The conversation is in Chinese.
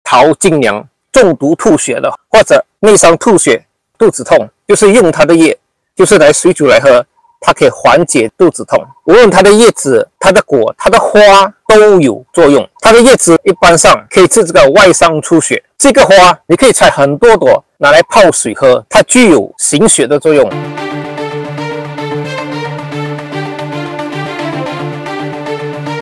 桃金娘中毒吐血的，或者内伤吐血、肚子痛，就是用它的叶，就是来水煮来喝，它可以缓解肚子痛。无论它的叶子、它的果、它的花都有作用。它的叶子一般上可以治这个外伤出血，这个花你可以采很多朵拿来泡水喝，它具有行血的作用。